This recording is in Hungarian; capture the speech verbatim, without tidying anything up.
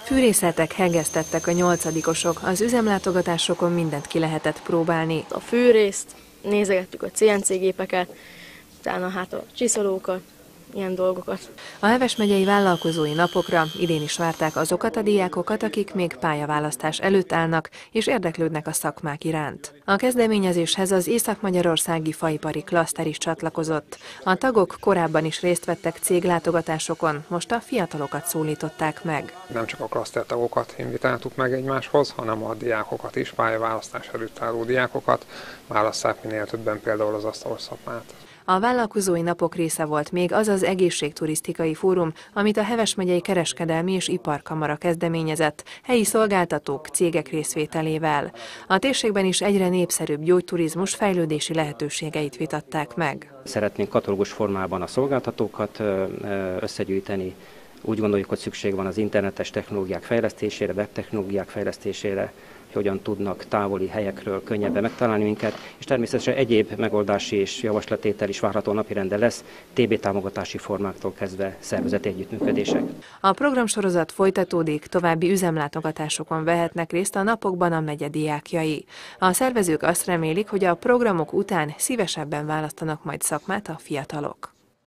Fűrészeltek, hegesztettek a nyolcadikosok, az üzemlátogatásokon mindent ki lehetett próbálni. A fűrészt, nézegettük a cé en cé gépeket, utána hát a csiszolókat, ilyen dolgokat. A Heves megyei vállalkozói napokra idén is várták azokat a diákokat, akik még pályaválasztás előtt állnak és érdeklődnek a szakmák iránt. A kezdeményezéshez az észak-magyarországi faipari klaszter is csatlakozott. A tagok korábban is részt vettek céglátogatásokon, most a fiatalokat szólították meg. Nem csak a klaszter tagokat invitáltuk meg egymáshoz, hanem a diákokat is, pályaválasztás előtt álló diákokat, válasszák minél többen például az asztalos szakmát. A vállalkozói napok része volt még az az egészségturisztikai fórum, amit a Heves megyei Kereskedelmi és Iparkamara kezdeményezett, helyi szolgáltatók, cégek részvételével. A térségben is egyre népszerűbb gyógyturizmus fejlődési lehetőségeit vitatták meg. Szeretnénk katalógus formában a szolgáltatókat összegyűjteni. Úgy gondoljuk, hogy szükség van az internetes technológiák fejlesztésére, webtechnológiák fejlesztésére, hogyan tudnak távoli helyekről könnyebben megtalálni minket, és természetesen egyéb megoldási és javaslatétel is várható napirenden lesz, té bé támogatási formáktól kezdve szervezeti együttműködések. A programsorozat folytatódik, további üzemlátogatásokon vehetnek részt a napokban a megye diákjai. A szervezők azt remélik, hogy a programok után szívesebben választanak majd szakmát a fiatalok.